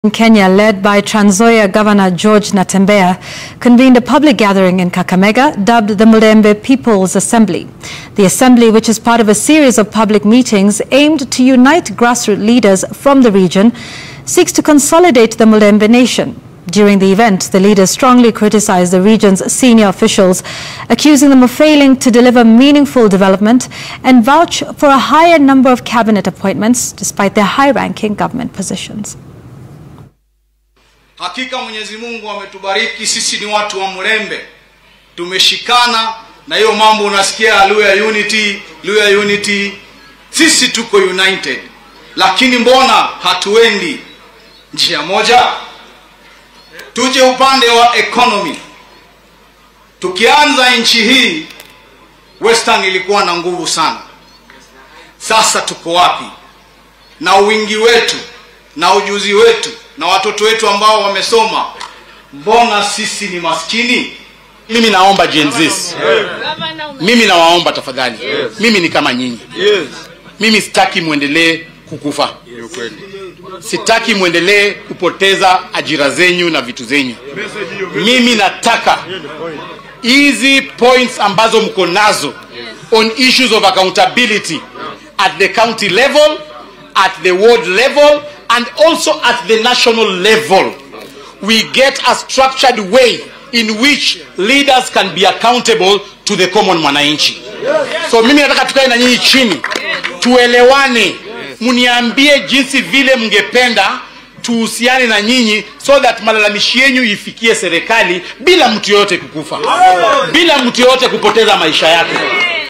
Kenya, led by Trans Nzoia Governor George Natembeya, convened a public gathering in Kakamega dubbed the Mulembe People's Assembly. The assembly, which is part of a series of public meetings aimed to unite grassroots leaders from the region, seeks to consolidate the Mulembe nation. During the event, the leaders strongly criticized the region's senior officials, accusing them of failing to deliver meaningful development and vouch for a higher number of cabinet appointments despite their high-ranking government positions. Hakika Mwenyezi Mungu ametubariki, sisi ni watu wa Mulembe. Tumeshikana na hiyo mambo unasikia Luya unity. Sisi tuko united. Lakini mbona hatuendi njia moja? Tuje upande wa economy. Tukianza nchi hii, Western ilikuwa na nguvu sana. Sasa tuko wapi? Na wingi wetu, na ujuzi wetu, na watoto wetu ambao wamesoma, mbona sisi ni maskini? Mimi naomba Gen Z. Mimi nawaomba tafadhali. Mimi ni kama nyinyi. Mimi sitaki muendelee kukufa. Sitaki muendelee kupoteza ajira zenyu na vitu zenyu. Mimi nataka hizi points ambazo mko nazo on issues of accountability at the county level, at the ward level, and also at the national level, we get a structured way in which leaders can be accountable to the common mwananchi. So mimi nataka tukae na nyinyi chini, tuelewane, muniambie jinsi vile mngependa tuhusiane na nyinyi, so that malalamishi yenu ifikie serikali bila mtu yote kukufa, bila mtu yote kupoteza maisha yake.